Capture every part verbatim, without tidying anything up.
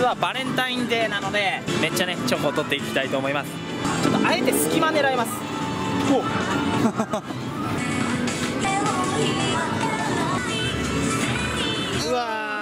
はバレンタインデーなのでめっちゃねチョコを取っていきたいと思います。ちょっとあえて隙間狙います。おうわー、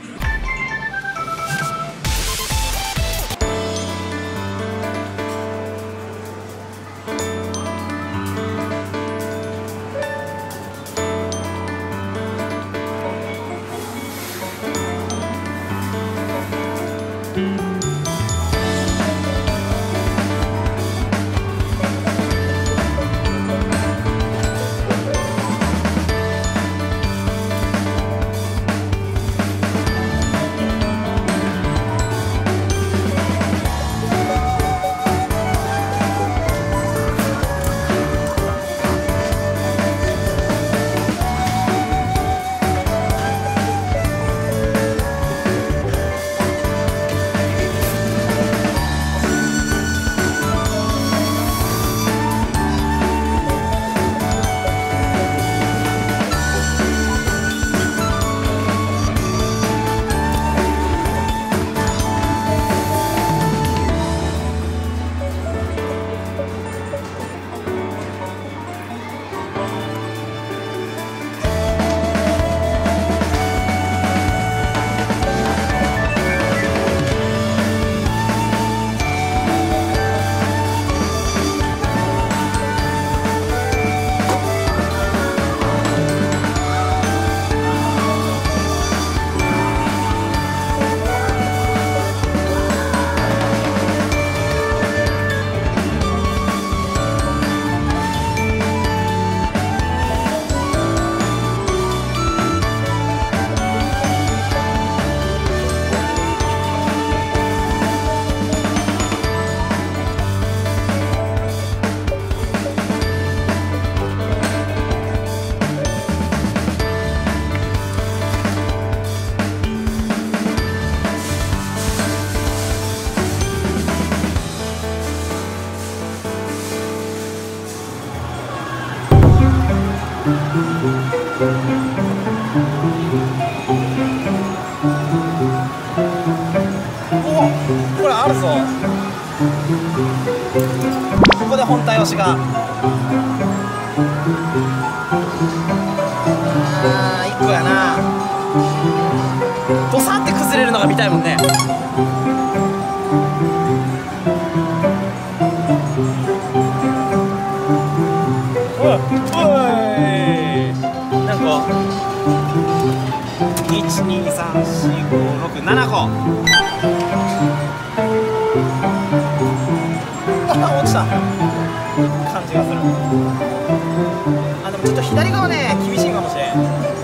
お、これあるぞ。ここで本体押しがあーいっこやな。ドサって崩れるのが見たいもんね。おいおい、何個？いちにさんしごろくななこ。あ、落ちた感じがする。あ、でもちょっと左側ね厳しいかもしれん。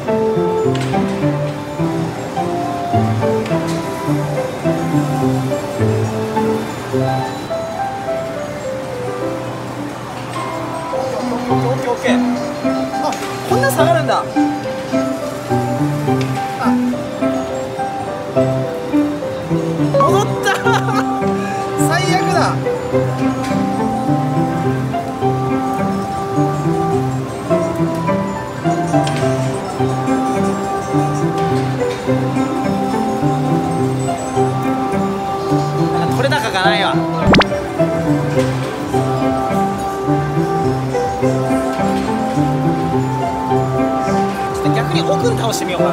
オッケーオッケー。あ、こんな下がるんだ。あ、戻った最悪だ。なんか取れ高がないわ。逆に奥に倒してみようかな。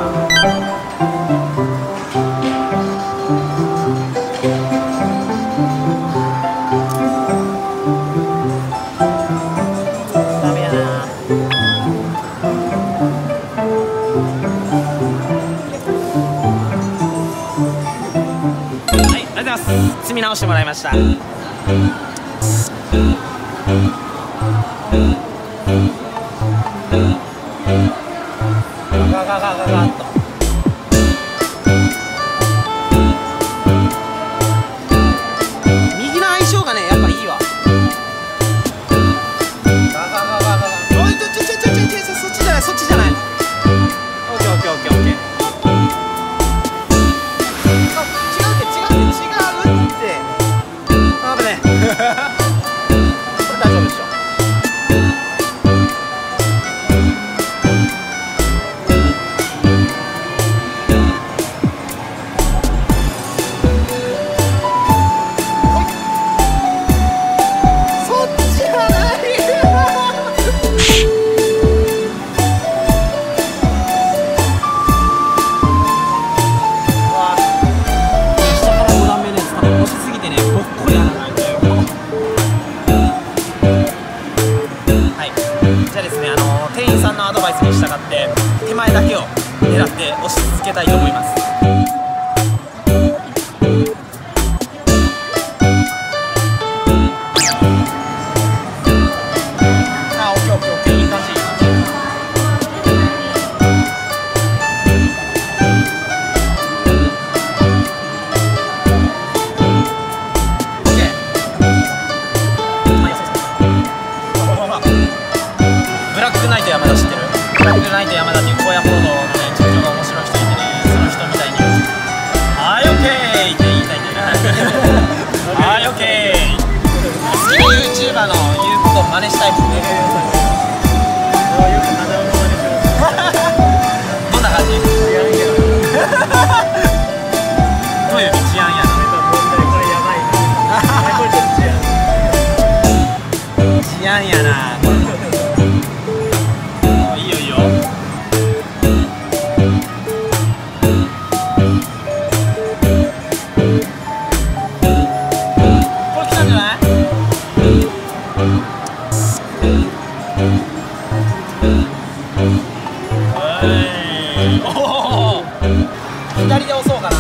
ダメやな。はい、ありがとうございます。積み直してもらいました。ガガガガガッと。右の相性がねやっぱいいわ。ガガガガガガ。おい、ちょちょちょちょちょちょ、そっちじゃないそっちじゃない。オッケーオッケーオッケーオッケー。あ、違うって違うって違うって。あぶね。これ大丈夫でしょ。 はい、オッケー。好きな ユーチューバー の言うことを真似したいもんね。どんな感じ？どういう治安やな。治安やな。いいよいいよ。これ来たんじゃない？おお、左で押そうかな。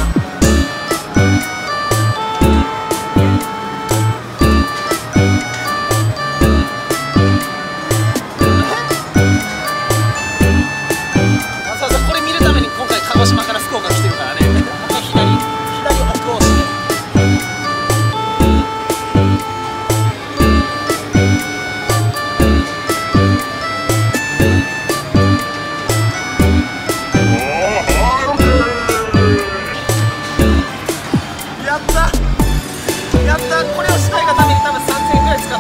そうそう、これ見るために今回鹿児島から福岡来てるからね。左左奥押し。やったやった、これをしたいがために多分さんぜんえんくらい使った。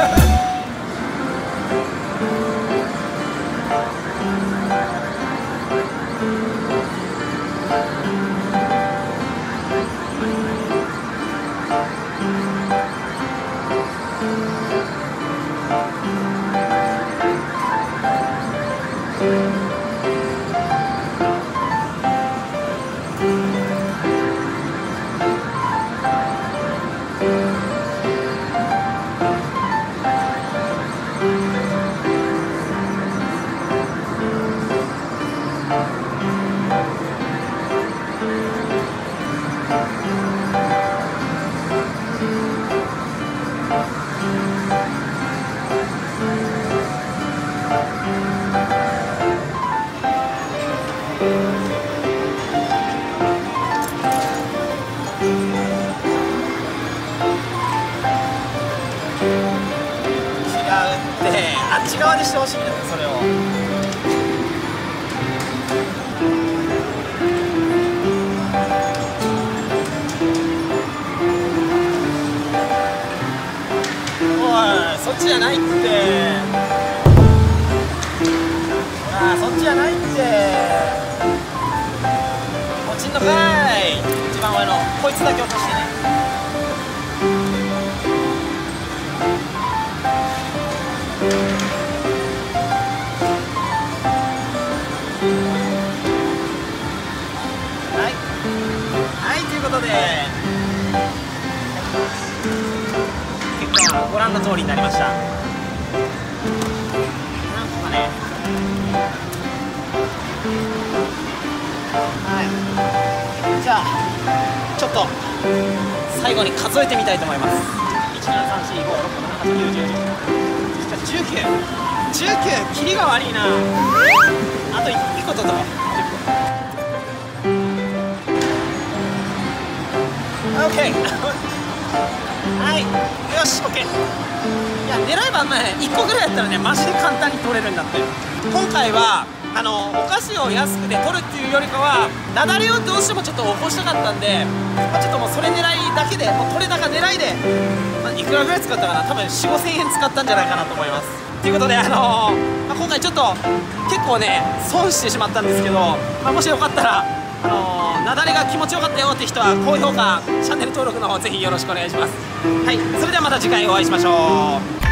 あっち側にしてほしいんだよ、それを。おい、そっちじゃないって。ああ、そっちじゃないって。落ちんのかい。一番上のこいつだけ落としてね。はいはい、ということで結果はご覧の通りになりました。なんとかね、はい、じゃあちょっと最後に数えてみたいと思います。いち、に、さん、よん、ご、ろく、なな、はち、きゅう、じゅう、じゅうきゅう、じゅうきゅう、キリが悪いな。あといっこ取っとこう。オッケー。はい、よし、オッケー。いや、狙えばね、いっこぐらいやったらね、マジで簡単に取れるんだって。今回はあのお菓子を安くで取るっていうよりかは、雪崩をどうしてもちょっと起こしたかったんで、まあ、ちょっともうそれ狙いだけで、もう取れ高狙いで、まあ、いくらぐらい使ったかな、多分よん、ごせんえん使ったんじゃないかなと思います。ということで、あのーまあ、今回ちょっと結構ね損してしまったんですけど、まあ、もしよかったら、あのー、雪崩が気持ちよかったよって人は高評価、チャンネル登録の方ぜひよろしくお願いします。はい、それではまた次回お会いしましょう。